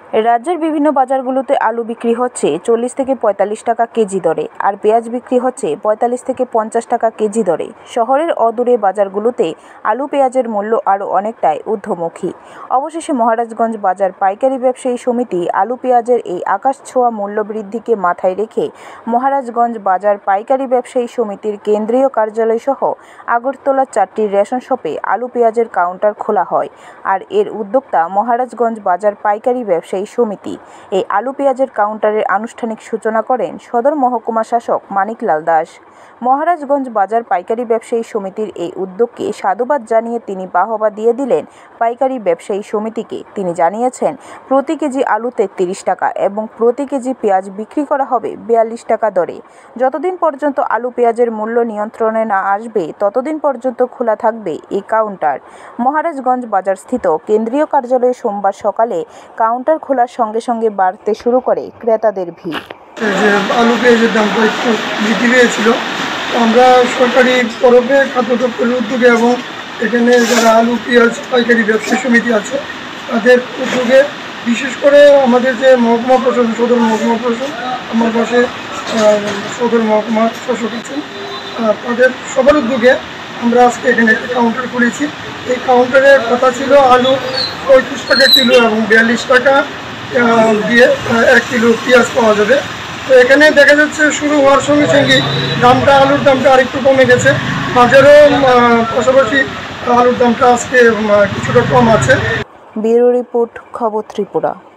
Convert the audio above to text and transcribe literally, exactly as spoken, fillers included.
রাজ্যের বিভিন্ন বাজারগুলোতে আলু বিক্রি হচ্ছে চল্লিশ থেকে পঁয়তাল্লিশ টাকা কেজি দরে, আর পেঁয়াজ বিক্রি হচ্ছে পঁয়তাল্লিশ থেকে পঞ্চাশ টাকা কেজি দরে। শহরের অদূরে বাজারগুলোতে আলু পেঁয়াজের মূল্য আরও অনেকটাই ঊর্ধ্বমুখী। অবশেষে মহারাজগঞ্জ বাজার পাইকারি ব্যবসায়ী সমিতি আলু পেঁয়াজের এই আকাশ ছোঁয়া মূল্য বৃদ্ধিকে মাথায় রেখে মহারাজগঞ্জ বাজার পাইকারি ব্যবসায়ী সমিতির কেন্দ্রীয় কার্যালয় সহ আগরতলার চারটি রেশন শপে আলু পেঁয়াজের কাউন্টার খোলা হয়। আর এর উদ্যোক্তা মহারাজগঞ্জ বাজার পাইকারি ব্যবসায়ী সমিতি। এই আলু পেঁয়াজের কাউন্টারের আনুষ্ঠানিক সূচনা করেন সদর মহকুমা শাসক মানিকলাল দাস। মহারাজগঞ্জ বাজার পাইকারি ব্যবসায়ী সমিতির এই উদ্যোগকে সাধুবাদ জানিয়ে তিনি বাহবা দিয়ে দিলেন পাইকারি ব্যবসায়ী সমিতিকে। তিনি জানিয়েছেন, প্রতি কেজি আলু তেত্রিশ টাকা এবং প্রতি কেজি পেঁয়াজ বিক্রি করা হবে বিয়াল্লিশ টাকা দরে। যতদিন পর্যন্ত আলু পেঁয়াজের মূল্য নিয়ন্ত্রণে না আসবে ততদিন পর্যন্ত খোলা থাকবে এই কাউন্টার। মহারাজগঞ্জ বাজারস্থিত কেন্দ্রীয় কার্যালয়ে সোমবার সকালে কাউন্টার খোলার সঙ্গে সঙ্গে বাড়তে শুরু করে ক্রেতাদের ভিড়। আলু পেঁয়াজের দামটা একটু বৃদ্ধি পেয়েছিল, আমরা সরকারি তরফে খাদ্য দপ্তরের উদ্যোগে এবং এখানে যারা আলু পেঁয়াজ পাইকারি ব্যবসায়ী সমিতি আছে তাদের উদ্যোগে, বিশেষ করে আমাদের যে মহকুমা প্রশাসন, সদর মহকুমা প্রশাসন, আমার পাশে সদর মহকুমা শাসক আছেন, তাদের সবার উদ্যোগে আমরা আজকে এখানে একটা কাউন্টার খুলেছি। এই কাউন্টারের কথা ছিল আলু পঁয়ত্রিশ টাকা কিলো এবং বিয়াল্লিশ টাকা দিয়ে এক কিলো পেঁয়াজ পাওয়া যাবে। তো এখানে দেখা যাচ্ছে শুরু হওয়ার সঙ্গে সঙ্গে দামটা আলুর দামটা আরেকটু কমে গেছে। বাজারও পাশাপাশি আলুর দামটা আজকে কিছুটা কম আছে। ব্যুরো রিপোর্ট, খবর ত্রিপুরা।